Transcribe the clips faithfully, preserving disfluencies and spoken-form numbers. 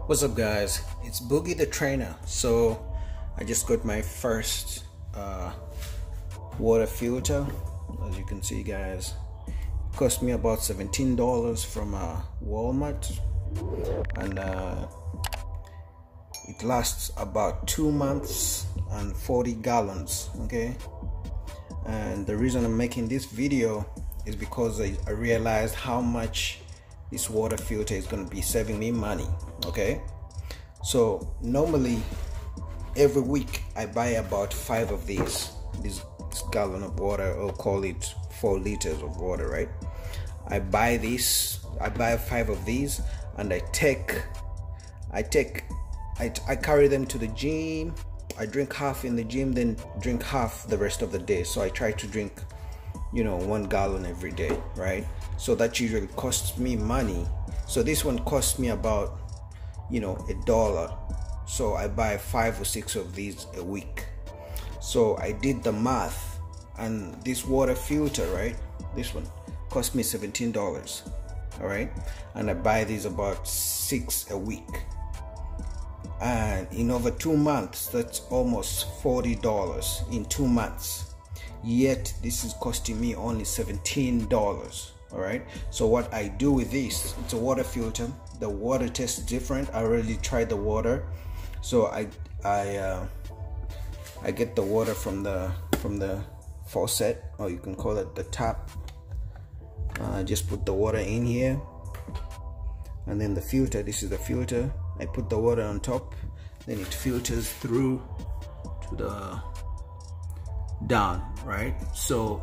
What's up, guys? It's Boogie the Trainer. So I just got my first uh, water filter. As you can see, guys, it cost me about seventeen dollars from uh, Walmart, and uh, it lasts about two months and forty gallons. Okay, and the reason I'm making this video is because I, I realized how much this water filter is going to be saving me money. Okay, so normally every week I buy about five of these this, this gallon of water, or call it four liters of water, right? I buy this I buy five of these, and I take I take I, I carry them to the gym. I drink half in the gym, then drink half the rest of the day. So I try to drink, you know, one gallon every day, right? So that usually costs me money. So this one costs me about, you know, a dollar. So I buy five or six of these a week. So I did the math, and this water filter, right, this one cost me seventeen dollars. All right, and I buy these about six a week, and in over two months that's almost forty dollars in two months. Yet this is costing me only seventeen dollars. All right, so what I do with this, it's a water filter. The water tastes different. I already tried the water, so I I uh, I get the water from the from the faucet, or you can call it the tap. Uh, just put the water in here, and then the filter, this is the filter. I put the water on top, then it filters through to the down, right? So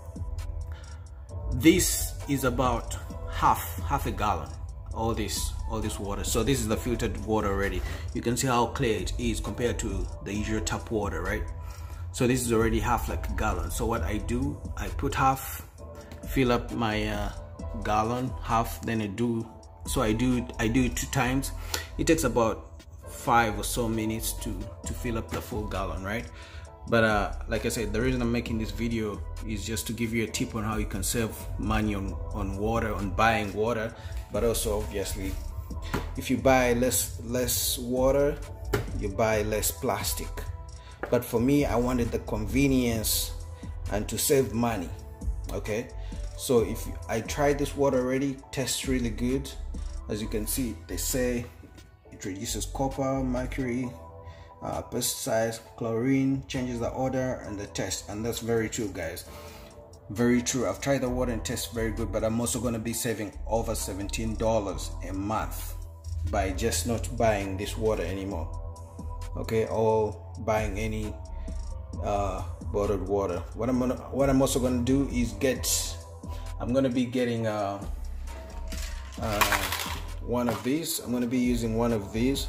this is about half half a gallon, all this all this water. So this is the filtered water already. You can see how clear it is compared to the usual tap water, right? So this is already half like a gallon. So what I do, I put half, fill up my uh, gallon, half, then I do so I do I do it two times. It takes about five or so minutes to to fill up the full gallon, right? But uh, like I said, the reason I'm making this video is just to give you a tip on how you can save money on, on water, on buying water. But also, obviously, if you buy less less water, you buy less plastic. But for me, I wanted the convenience and to save money. Okay, so if you, I tried this water already, tastes really good. As you can see, they say it reduces copper, mercury, Uh, pesticides, chlorine, changes the odor and the taste, and that's very true, guys. Very true. I've tried the water and it tastes very good, but I'm also going to be saving over seventeen dollars a month by just not buying this water anymore. Okay, or buying any uh, bottled water. What I'm gonna, what I'm also going to do is get. I'm going to be getting uh, uh, one of these. I'm going to be using one of these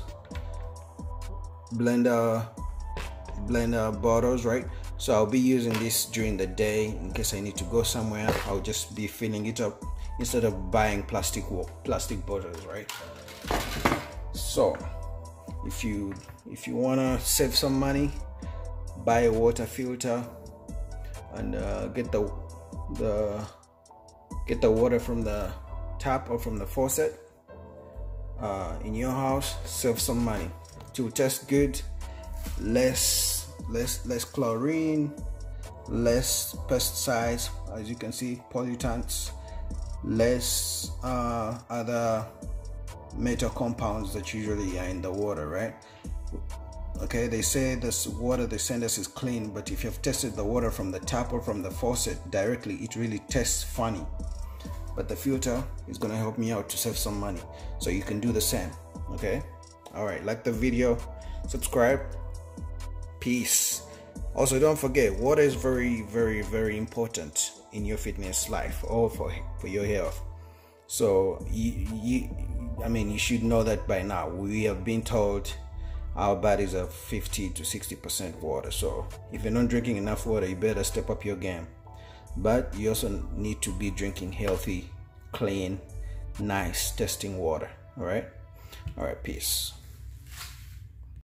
blender blender bottles, right? So I'll be using this during the day in case I need to go somewhere. I'll just be filling it up instead of buying plastic plastic bottles, right? So if you if you want to save some money, buy a water filter and uh, get the the get the water from the tap or from the faucet uh, in your house. Save some money. To taste good, less less less chlorine, less pesticides, as you can see, pollutants, less uh, other metal compounds that usually are in the water, right? Okay, they say this water they send us is clean, but if you've tested the water from the tap or from the faucet directly, it really tastes funny. But the filter is going to help me out to save some money, so you can do the same. Okay, all right, like the video, subscribe, peace. Also, don't forget, water is very very very important in your fitness life, or for for your health. So you, you I mean, you should know that by now. We have been told our bodies are fifty to sixty percent water. So if you're not drinking enough water, you better step up your game. But you also need to be drinking healthy, clean, nice tasting water. All right, all right, peace.